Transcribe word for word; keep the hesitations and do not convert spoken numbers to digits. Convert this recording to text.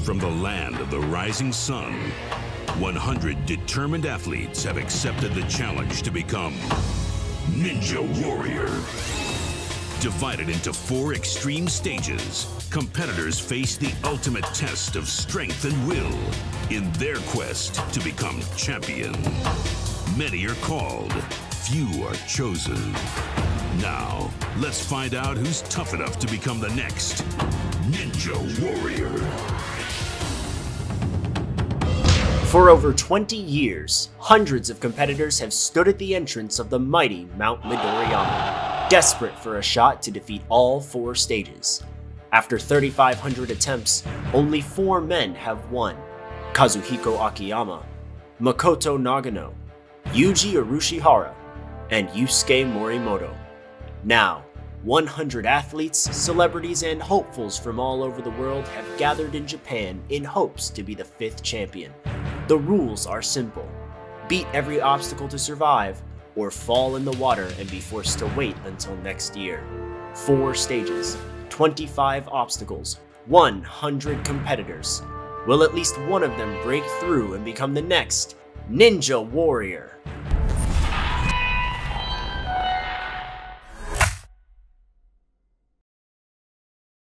From the land of the rising sun, one hundred determined athletes have accepted the challenge to become Ninja Warrior. Divided into four extreme stages, competitors face the ultimate test of strength and will in their quest to become champion. Many are called, few are chosen. Now, let's find out who's tough enough to become the next Ninja Warrior. For over twenty years, hundreds of competitors have stood at the entrance of the mighty Mount Midoriyama, desperate for a shot to defeat all four stages. After thirty-five hundred attempts, only four men have won: Kazuhiko Akiyama, Makoto Nagano, Yuji Urushihara, and Yusuke Morimoto. Now, one hundred athletes, celebrities, and hopefuls from all over the world have gathered in Japan in hopes to be the fifth champion. The rules are simple: beat every obstacle to survive, or fall in the water and be forced to wait until next year. Four stages, twenty-five obstacles, one hundred competitors. Will at least one of them break through and become the next Ninja Warrior?